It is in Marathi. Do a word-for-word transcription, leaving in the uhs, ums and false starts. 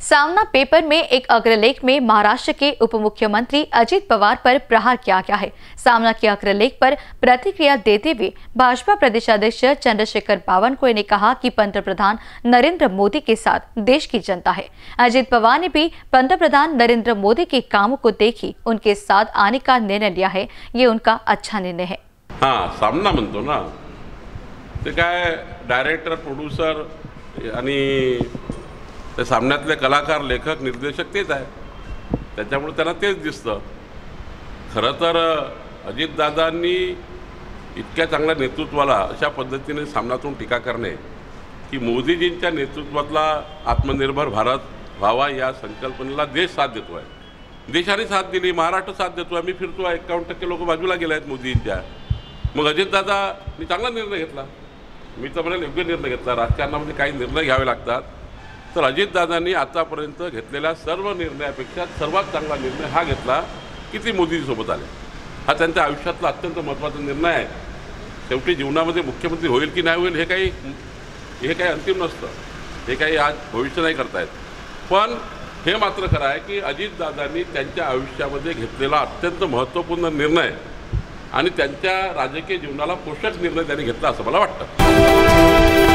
सामना पेपर में एक अग्रलेख में महाराष्ट्र के उप मुख्यमंत्री अजित पवार पर प्रहार किया गया है। सामना के अग्रलेख पर प्रतिक्रिया देते हुए भाजपा प्रदेशाध्यक्ष चंद्रशेखर बावनकुळे ने कहा कि पंतप्रधान नरेंद्र मोदी के साथ देश की जनता है। अजित पवार ने भी पंतप्रधान नरेंद्र मोदी के कामों को देखी उनके साथ आने का निर्णय लिया है। ये उनका अच्छा निर्णय है। हाँ, सामना म्हणतो ना, ते काय डायरेक्टर प्रोड्यूसर आणि ते सामन्यातले कलाकार लेखक निर्देशक तेच आहे, त्याच्यामुळे त्यांना तेच दिसतं। खरं तर अजितदादांनी इतक्या चांगल्या नेतृत्वाला अशा पद्धतीने सामनातून टीका करणे की मोदीजींच्या नेतृत्वातला आत्मनिर्भर भारत व्हावा या संकल्पनेला देश साथ देतो आहे। देशाने साथ दिली, महाराष्ट्र साथ देतो आहे। मी फिरतो आहे, एक्कावन्न टक्के लोक बाजूला गेले आहेत मोदींच्या। मग अजितदादांनी चांगला निर्णय घेतला, मी तर म्हणेल योग्य निर्णय घेतला। राजकारणामध्ये काही निर्णय घ्यावे लागतात, तर अजितदादांनी आतापर्यंत घेतलेल्या सर्व निर्णयापेक्षा सर्वात चांगला निर्णय हा घेतला की ती मोदींसोबत आले। हा त्यांच्या आयुष्यातला अत्यंत महत्त्वाचा निर्णय आहे। शेवटी जीवनामध्ये मुख्यमंत्री होईल की नाही होईल हे काही हे काही अंतिम नसतं, हे काही आज भविष्य नाही करता येत। पण हे मात्र खरं आहे की अजितदादांनी त्यांच्या आयुष्यामध्ये घेतलेला अत्यंत महत्त्वपूर्ण निर्णय आणि त्यांच्या राजकीय जीवनाला पोषक निर्णय त्यांनी घेतला असं मला वाटतं।